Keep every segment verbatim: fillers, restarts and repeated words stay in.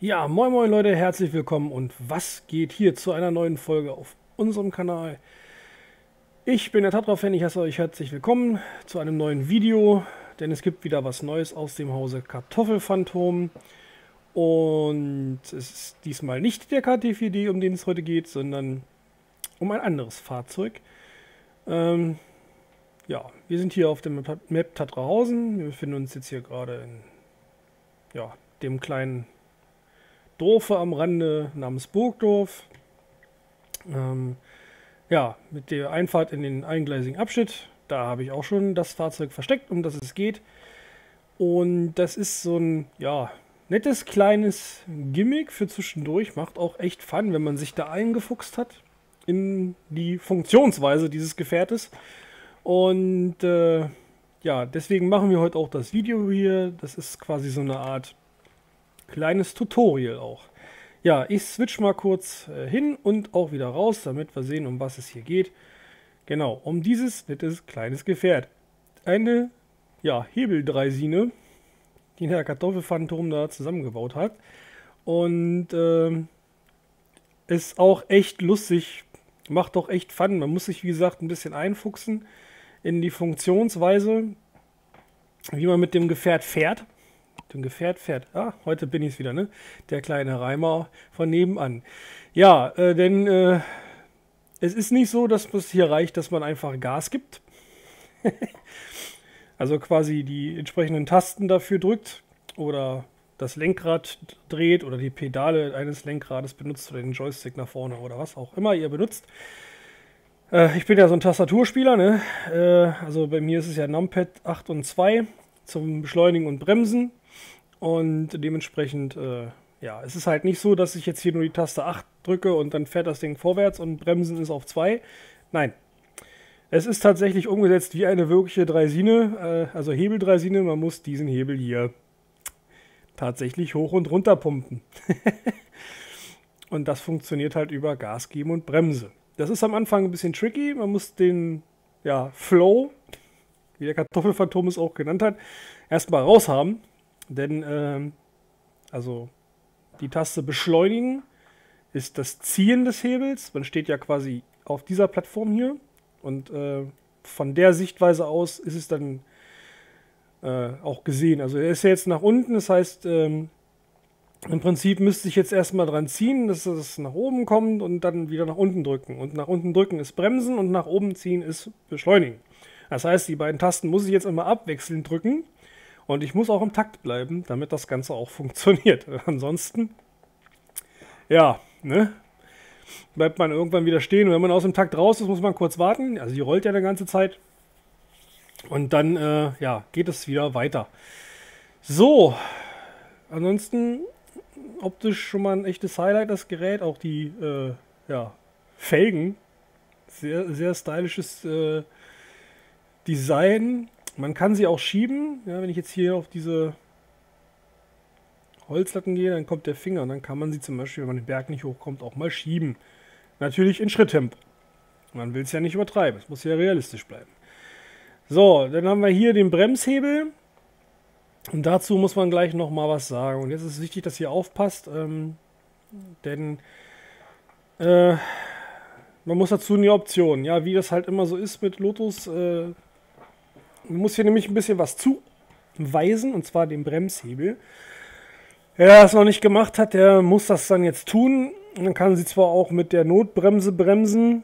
Ja, moin moin Leute, herzlich willkommen und was geht hier zu einer neuen Folge auf unserem Kanal? Ich bin der Tatra-Fan, ich heiße euch herzlich willkommen zu einem neuen Video, denn es gibt wieder was Neues aus dem Hause Kartoffelphantom und es ist diesmal nicht der K T vier D, um den es heute geht, sondern um ein anderes Fahrzeug. Ähm, ja, wir sind hier auf dem Map Tatrahausen, wir befinden uns jetzt hier gerade in ja, dem kleinen Dorfe am Rande namens Burgdorf. Ähm, ja, mit der Einfahrt in den eingleisigen Abschnitt. Da habe ich auch schon das Fahrzeug versteckt, um das es geht. Und das ist so ein, ja, nettes kleines Gimmick für zwischendurch. Macht auch echt Fun, wenn man sich da eingefuchst hat in die Funktionsweise dieses Gefährtes. Und äh, ja, deswegen machen wir heute auch das Video hier. Das ist quasi so eine Art kleines Tutorial auch. Ja, ich switch mal kurz äh, hin und auch wieder raus, damit wir sehen, um was es hier geht. Genau, um dieses nettes kleines Gefährt. Eine, ja, Hebeldreisine, die der Kartoffelphantom da zusammengebaut hat. Und äh, ist auch echt lustig, macht auch echt Fun. Man muss sich, wie gesagt, ein bisschen einfuchsen in die Funktionsweise, wie man mit dem Gefährt fährt. Dem Gefährt fährt. Ah, heute bin ich es wieder, ne? Der kleine Reimer von nebenan. Ja, äh, denn äh, es ist nicht so, dass es hier reicht, dass man einfach Gas gibt. Also quasi die entsprechenden Tasten dafür drückt oder das Lenkrad dreht oder die Pedale eines Lenkrades benutzt oder den Joystick nach vorne oder was auch immer ihr benutzt. Äh, ich bin ja so ein Tastaturspieler, ne? Äh, also bei mir ist es ja Numpad acht und zwei zum Beschleunigen und Bremsen. Und dementsprechend, äh, ja, es ist halt nicht so, dass ich jetzt hier nur die Taste acht drücke und dann fährt das Ding vorwärts und Bremsen ist auf zwei. Nein. Es ist tatsächlich umgesetzt wie eine wirkliche Draisine, äh, also Hebeldreisine. Man muss diesen Hebel hier tatsächlich hoch und runter pumpen. Und das funktioniert halt über Gas geben und Bremse. Das ist am Anfang ein bisschen tricky. Man muss den, ja, Flow, wie der Kartoffelphantom es auch genannt hat, erstmal raushaben. Denn, ähm, also die Taste Beschleunigen ist das Ziehen des Hebels. Man steht ja quasi auf dieser Plattform hier. Und äh, von der Sichtweise aus ist es dann äh, auch gesehen. Also er ist ja jetzt nach unten, das heißt, ähm, im Prinzip müsste ich jetzt erstmal dran ziehen, dass es nach oben kommt und dann wieder nach unten drücken. Und nach unten drücken ist Bremsen und nach oben ziehen ist Beschleunigen. Das heißt, die beiden Tasten muss ich jetzt immer abwechselnd drücken. Und ich muss auch im Takt bleiben, damit das Ganze auch funktioniert. Ansonsten, ja, ne, bleibt man irgendwann wieder stehen. Und wenn man aus dem Takt raus ist, muss man kurz warten. Also die rollt ja eine ganze Zeit. Und dann, äh, ja, geht es wieder weiter. So, ansonsten optisch schon mal ein echtes Highlight, das Gerät. Auch die, äh, ja, Felgen. Sehr, sehr stylisches äh, Design. Man kann sie auch schieben. Ja, wenn ich jetzt hier auf diese Holzlatten gehe, dann kommt der Finger und dann kann man sie zum Beispiel, wenn man den Berg nicht hochkommt, auch mal schieben. Natürlich in Schritttempo. Man will es ja nicht übertreiben. Es muss ja realistisch bleiben. So, dann haben wir hier den Bremshebel. Und dazu muss man gleich noch mal was sagen. Und jetzt ist es wichtig, dass ihr aufpasst, ähm, denn äh, man muss dazu eine Option. Ja, wie das halt immer so ist mit Lotus. Äh, Man muss hier nämlich ein bisschen was zuweisen, und zwar den Bremshebel. Wer das noch nicht gemacht hat, der muss das dann jetzt tun. Man kann sie zwar auch mit der Notbremse bremsen,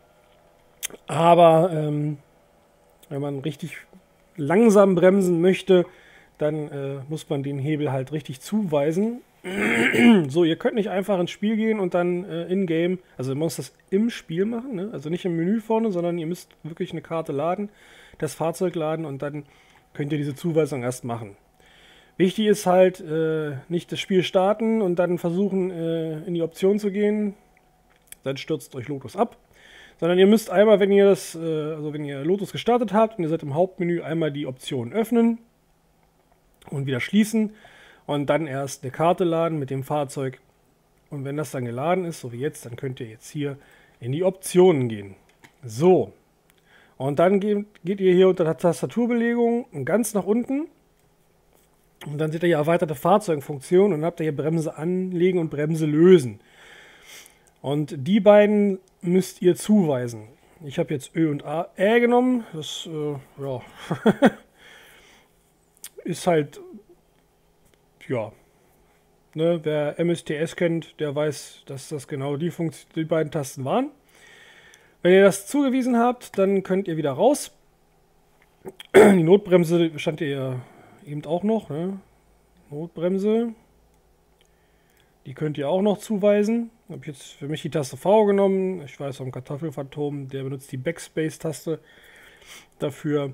aber ähm, wenn man richtig langsam bremsen möchte, dann äh, muss man den Hebel halt richtig zuweisen. So, ihr könnt nicht einfach ins Spiel gehen und dann äh, in-game, also man muss das im Spiel machen, ne? Also nicht im Menü vorne, sondern ihr müsst wirklich eine Karte laden, das Fahrzeug laden und dann könnt ihr diese Zuweisung erst machen. Wichtig ist halt, äh, nicht das Spiel starten und dann versuchen, äh, in die Option zu gehen, dann stürzt euch Lotus ab, sondern ihr müsst einmal, wenn ihr das, äh, also wenn ihr Lotus gestartet habt und ihr seid im Hauptmenü, einmal die Option öffnen und wieder schließen. Und dann erst eine Karte laden mit dem Fahrzeug. Und wenn das dann geladen ist, so wie jetzt, dann könnt ihr jetzt hier in die Optionen gehen. So. Und dann geht, geht ihr hier unter der Tastaturbelegung ganz nach unten. Und dann seht ihr hier erweiterte Fahrzeugfunktion und dann habt ihr hier Bremse anlegen und Bremse lösen. Und die beiden müsst ihr zuweisen. Ich habe jetzt Ö und A, Ä genommen. Das äh, ja. ist halt, ja, ne, wer M S T S kennt, der weiß, dass das genau die, Funktion, die beiden Tasten waren. Wenn ihr das zugewiesen habt, dann könnt ihr wieder raus. Die Notbremse stand ihr eben auch noch, ne? Notbremse. Die könnt ihr auch noch zuweisen. Habe ich jetzt für mich die Taste V genommen. Ich weiß, vom Kartoffelphantom, der benutzt die Backspace-Taste dafür.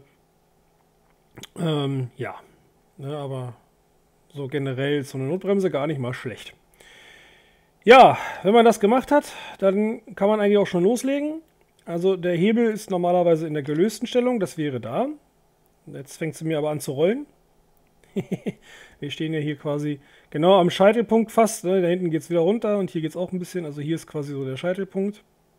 Ähm, ja, ne, aber so generell ist so eine Notbremse gar nicht mal schlecht. Ja, wenn man das gemacht hat, dann kann man eigentlich auch schon loslegen. Also der Hebel ist normalerweise in der gelösten Stellung, das wäre da. Jetzt fängt sie mir aber an zu rollen. Wir stehen ja hier quasi genau am Scheitelpunkt fast. Ne? Da hinten geht es wieder runter und hier geht es auch ein bisschen. Also hier ist quasi so der Scheitelpunkt.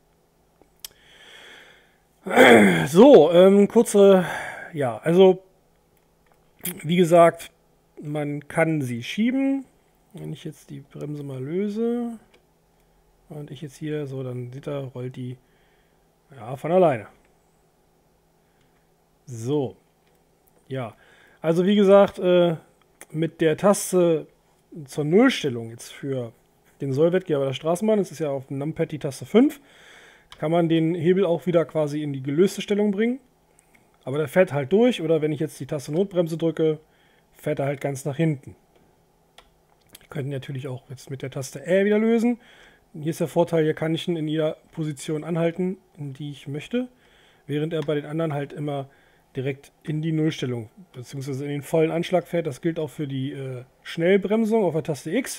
So, ähm, kurze, ja, also wie gesagt, man kann sie schieben. Wenn ich jetzt die Bremse mal löse und ich jetzt hier, so, dann seht ihr, rollt die ja von alleine. So, ja, also wie gesagt, äh, mit der Taste zur Nullstellung jetzt für den Sollwettgeber der Straßenbahn, das ist ja auf dem Numpad die Taste fünf, kann man den Hebel auch wieder quasi in die gelöste Stellung bringen. Aber der fährt halt durch, oder wenn ich jetzt die Taste Notbremse drücke, fährt er halt ganz nach hinten. Wir können natürlich auch jetzt mit der Taste Ä wieder lösen. Hier ist der Vorteil, hier kann ich ihn in jeder Position anhalten, in die ich möchte, während er bei den anderen halt immer direkt in die Nullstellung bzw. in den vollen Anschlag fährt. Das gilt auch für die äh, Schnellbremsung auf der Taste X.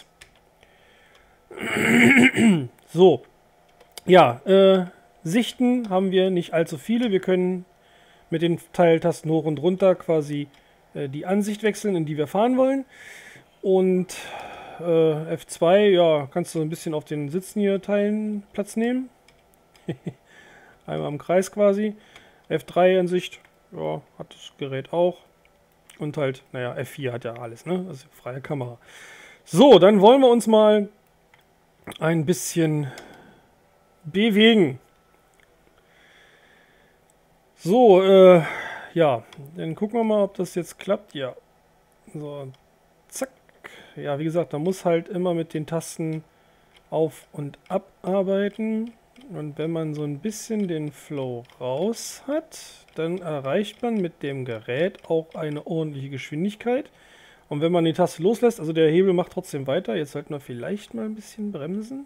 So, ja, äh, Sichten haben wir nicht allzu viele. Wir können mit den Teiltasten hoch und runter quasi äh, die Ansicht wechseln, in die wir fahren wollen. Und äh, F zwei, ja, kannst du ein bisschen auf den Sitzen hier teilen, Platz nehmen. Einmal im Kreis quasi. F drei Ansicht, ja, hat das Gerät auch. Und halt, naja, F vier hat ja alles, ne? Das ist freie Kamera. So, dann wollen wir uns mal ein bisschen bewegen. So, äh, ja, dann gucken wir mal, ob das jetzt klappt. Ja, so, zack. Ja, wie gesagt, da muss halt immer mit den Tasten auf- und abarbeiten. Und wenn man so ein bisschen den Flow raus hat, dann erreicht man mit dem Gerät auch eine ordentliche Geschwindigkeit. Und wenn man die Taste loslässt, also der Hebel macht trotzdem weiter. Jetzt sollten wir vielleicht mal ein bisschen bremsen.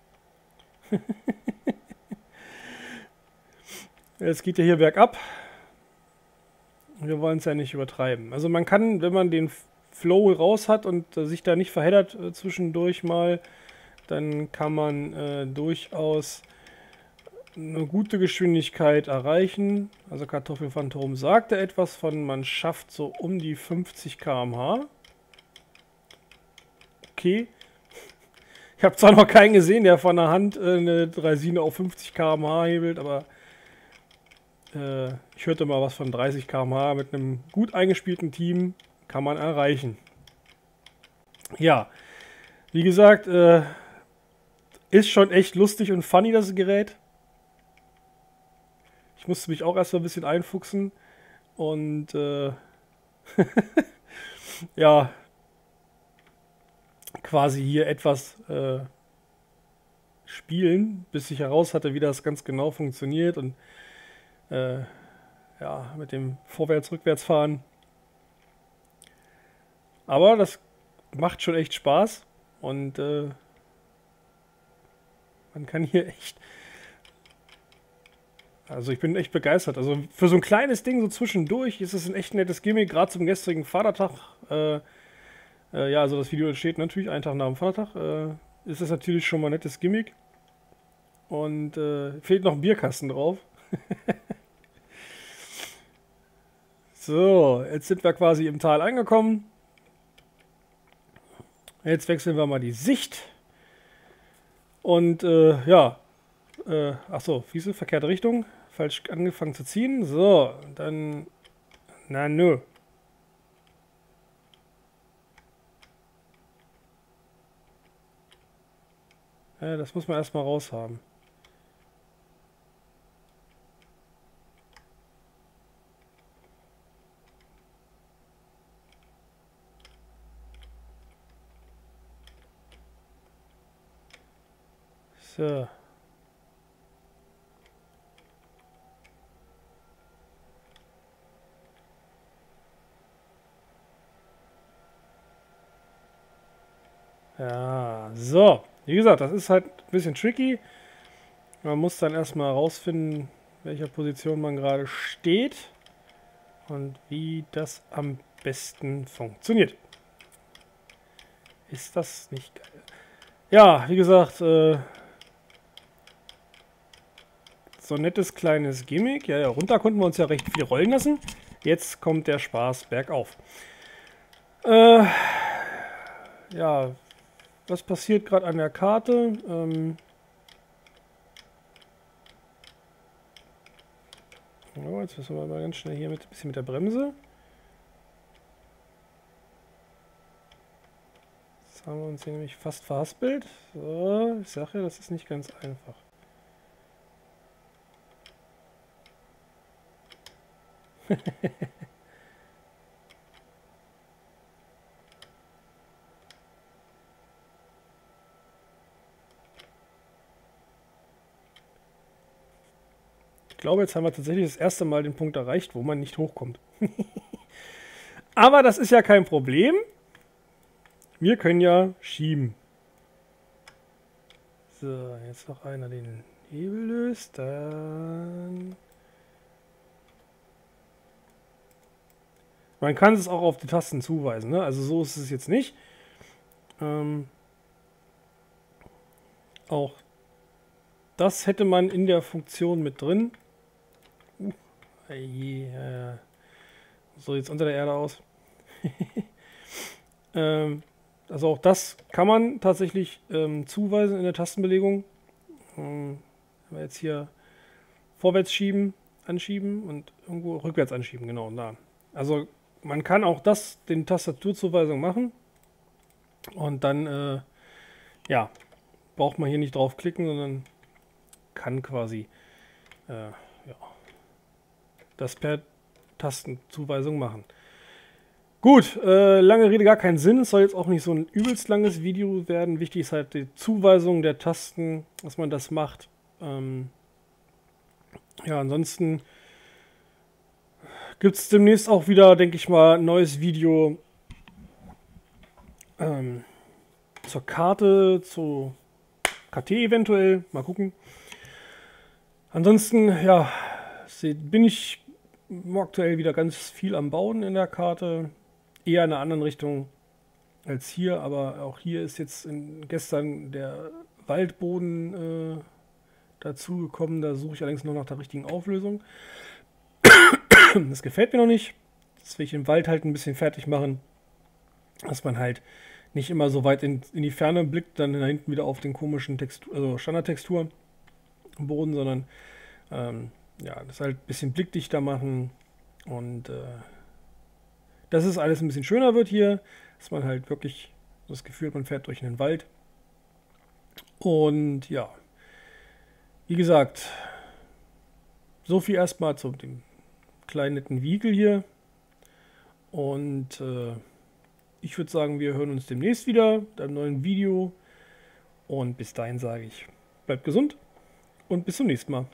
Es geht ja hier bergab. Wir wollen es ja nicht übertreiben. Also man kann, wenn man den Flow raus hat und äh, sich da nicht verheddert äh, zwischendurch mal, dann kann man äh, durchaus eine gute Geschwindigkeit erreichen. Also Kartoffelphantom sagte etwas von, man schafft so um die fünfzig Kilometer pro Stunde. Okay. Ich habe zwar noch keinen gesehen, der von der Hand äh, eine Draisine auf fünfzig Kilometer pro Stunde hebelt, aber äh, ich hörte mal was von dreißig Kilometer pro Stunde mit einem gut eingespielten Team kann man erreichen. Ja, wie gesagt, äh, ist schon echt lustig und funny, das Gerät. Ich musste mich auch erst mal ein bisschen einfuchsen und äh, ja, quasi hier etwas äh, spielen, bis ich heraus hatte, wie das ganz genau funktioniert und äh, ja, mit dem Vorwärts-Rückwärts-Fahren. Aber das macht schon echt Spaß und äh, man kann hier echt, also ich bin echt begeistert. Also für so ein kleines Ding so zwischendurch ist es ein echt nettes Gimmick, gerade zum gestrigen Vatertag. Äh, äh, ja, also das Video entsteht natürlich einen Tag nach dem Vatertag. Äh, ist das natürlich schon mal ein nettes Gimmick. Und äh, fehlt noch ein Bierkasten drauf. So, jetzt sind wir quasi im Tal angekommen. Jetzt wechseln wir mal die Sicht. Und äh, ja, äh, achso, Wiese, verkehrte Richtung. Falsch angefangen zu ziehen. So, dann, na nö. Ja, das muss man erstmal raushaben. So. Ja, so. Wie gesagt, das ist halt ein bisschen tricky. Man muss dann erstmal herausfinden, welcher Position man gerade steht und wie das am besten funktioniert. Ist das nicht geil? Ja, wie gesagt, äh, so ein nettes kleines Gimmick. Ja, ja, runter konnten wir uns ja recht viel rollen lassen. Jetzt kommt der Spaß bergauf. Äh, ja, was passiert gerade an der Karte? Ähm, oh, jetzt müssen wir mal ganz schnell hier mit ein bisschen mit der Bremse. Jetzt haben wir uns hier nämlich fast verhaspelt. So, ich sage ja, das ist nicht ganz einfach. Ich glaube, jetzt haben wir tatsächlich das erste Mal den Punkt erreicht, wo man nicht hochkommt. Aber das ist ja kein Problem. Wir können ja schieben. So, jetzt noch einer den Hebel löst, dann... Man kann es auch auf die Tasten zuweisen, ne? Also so ist es jetzt nicht. Ähm, auch das hätte man in der Funktion mit drin. Uh, je, äh, so jetzt unter der Erde aus. ähm, also auch das kann man tatsächlich ähm, zuweisen in der Tastenbelegung. Ähm, wenn wir jetzt hier vorwärts schieben, anschieben und irgendwo rückwärts anschieben, genau, da. Also man kann auch das, den Tastaturzuweisung machen. Und dann, äh, ja, braucht man hier nicht drauf klicken, sondern kann quasi äh, ja, das per Tastenzuweisung machen. Gut, äh, lange Rede, gar keinen Sinn. Es soll jetzt auch nicht so ein übelst langes Video werden. Wichtig ist halt die Zuweisung der Tasten, dass man das macht. Ähm, ja, ansonsten gibt es demnächst auch wieder, denke ich mal, ein neues Video ähm, zur Karte, zu K T eventuell. Mal gucken. Ansonsten, ja, bin ich aktuell wieder ganz viel am Bauen in der Karte. Eher in einer anderen Richtung als hier, aber auch hier ist jetzt in, gestern der Waldboden äh, dazu gekommen. Da suche ich allerdings noch nach der richtigen Auflösung. Das gefällt mir noch nicht. Das will ich im Wald halt ein bisschen fertig machen, dass man halt nicht immer so weit in, in die Ferne blickt, dann da hinten wieder auf den komischen Textur, also Standardtextur am Boden, sondern ähm, ja, das halt ein bisschen blickdichter machen und äh, dass es alles ein bisschen schöner wird hier, dass man halt wirklich das Gefühl hat, man fährt durch einen Wald. Und ja, wie gesagt, so viel erstmal zu dem kleinen netten Vehikel hier. Und äh, ich würde sagen, wir hören uns demnächst wieder mit einem neuen Video. Und bis dahin sage ich, bleibt gesund und bis zum nächsten Mal.